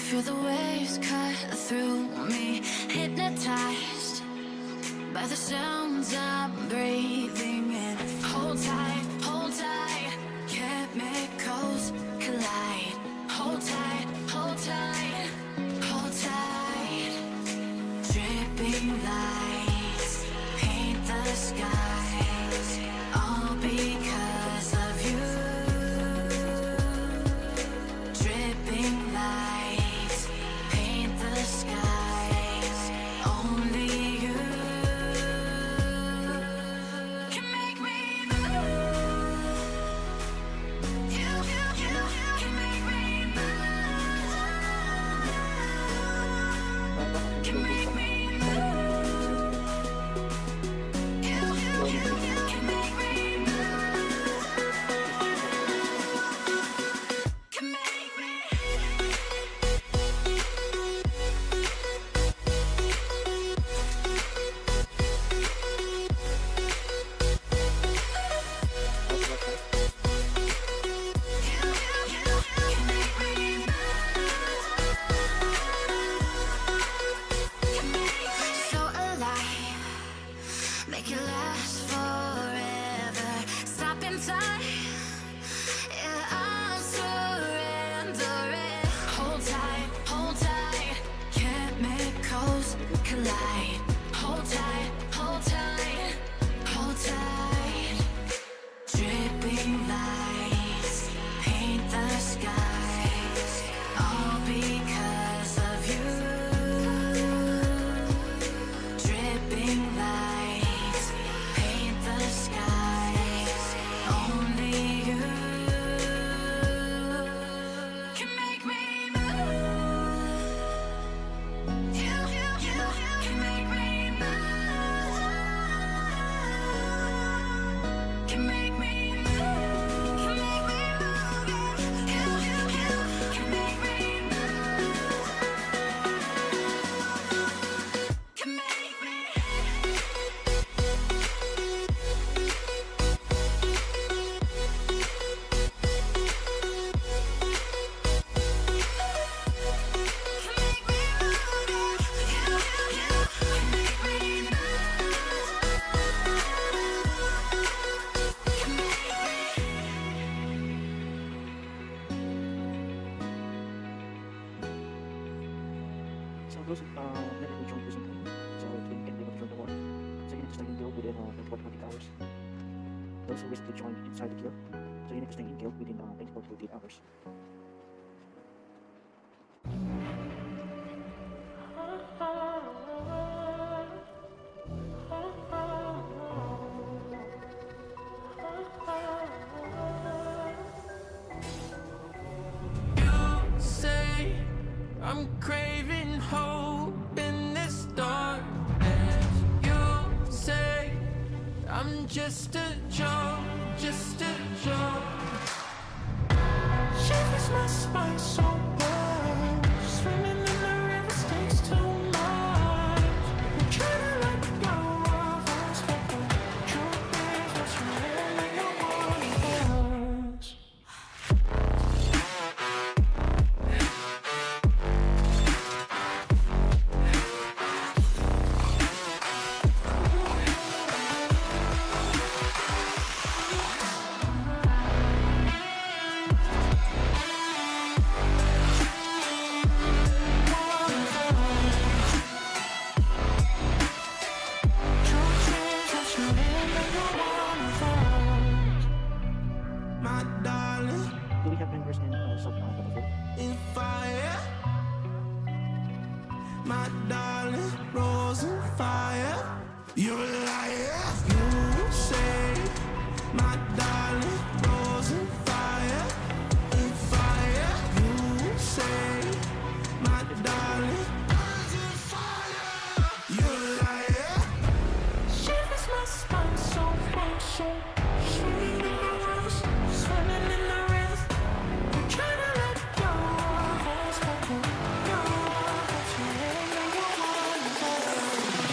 Feel the waves cut through me, hypnotized by the sounds I'm breathing in. Hold tight, chemicals collide. Hold tight, hold tight, hold tight. Dripping lights paint the skies, all because of you. Dripping lights paint the skies, only you can make me move. You can make me move. Can make me move. You can make me move. Can make me. So alive, make it last forever. Stop in time, yeah, I'm surrendering. Hold tight, chemicals collide. Hold tight, hold tight, hold tight. Dripping lights paint the skies, all because of you. Dripping lights paint the skies, only you can make me move. You can make me move. Can make me move. Can make me move. You can make me move. Can make me. So those never will join recently, so you can be able to join the war. So you need to stay in guild within 24 hours. Those who recently joined inside the guild, so you need to stay in guild within 24 to 48 hours. You say I'm craving hope in this darkness. You say I'm just a joke, just a joke. Shivers my spine so bad. Swimming in the river stinks too much. I'm trying to let go of us, but the truth is what's really your one of us. My darling, Do we have members in sub-battlefield? in fire. My darling, rose in fire. You're a liar. You say, my darling, rose in fire. In fire. You say, my darling, rose in fire. You're a liar. Shivers my spine so cold, so swimming in the rivers, swimming in the rivers. I'm trying to let go of us, but you're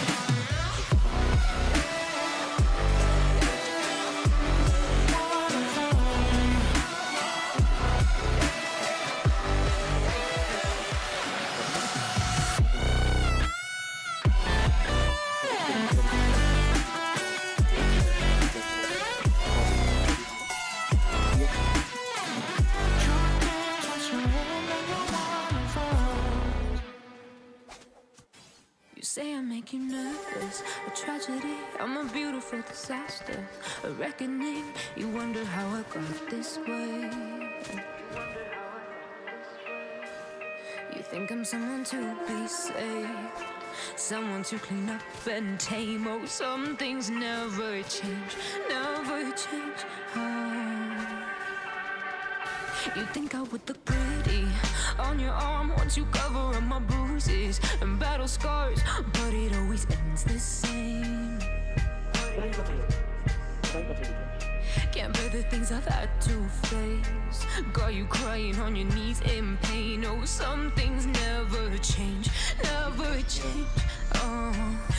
one of us. say I make you nervous, a tragedy, I'm a beautiful disaster, a reckoning, you wonder how I got this way. You think I'm someone to be saved, someone to clean up and tame. Oh, some things never change, never change. Oh. You think I would look pretty on your arm once you cover up my bruises and battle scars, but it always ends the same. Can't bear the things I've had to face, got you crying on your knees in pain. Oh, some things never change, never change. Oh,